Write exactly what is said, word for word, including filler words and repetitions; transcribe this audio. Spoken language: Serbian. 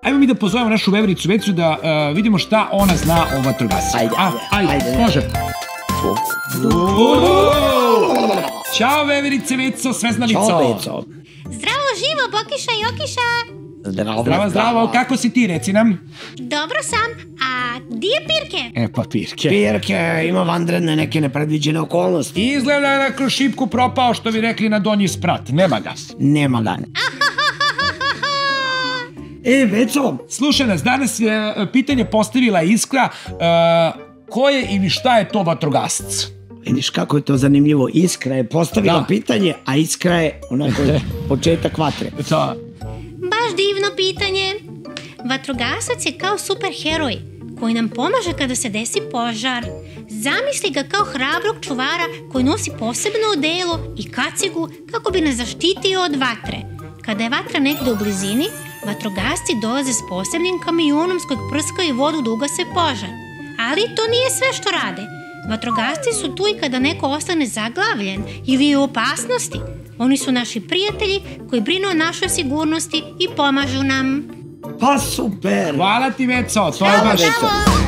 Ajmo mi da pozovemo našu vevericu Vecu da vidimo šta ona zna o vatrogascima. Ajde, ajde, može. Ćao veverice Veco, sveznalico. Ćao Veco. Zdravo živo, Bokiša i Okiša. Zdravo, zdravo, kako si ti, reci nam? Dobro sam, a di je Pirke? E pa Pirke. Pirke ima vanredne neke nepredviđene okolnosti. Izgleda je kroz šipku propao, što bi rekli na donji sprat, nema ga. Nema ga. E, Veco. Slušaj nas, danas je pitanje postavila Iskra, ko je ili šta je to vatrogasc? Vidiš kako je to zanimljivo, Iskra je postavila pitanje, a Iskra je onako početak vatre. Da. Baš divno pitanje. Vatrogasac je kao superheroj koji nam pomaže kada se desi požar. Zamisli ga kao hrabrog čuvara koji nosi posebno odelo i kacigu kako bi nas zaštitio od vatre. Kada je vatra negde u blizini, vatrogasci dolaze s posebnim kamionom s kojeg prskaju vodu da ugase požar. Ali to nije sve što rade. Vatrogasci su tu i kada neko ostane zaglavljen ili je u opasnosti. Oni su naši prijatelji koji brinu o našoj sigurnosti i pomažu nam. Pa super! Hvala ti, Veco, to je baš...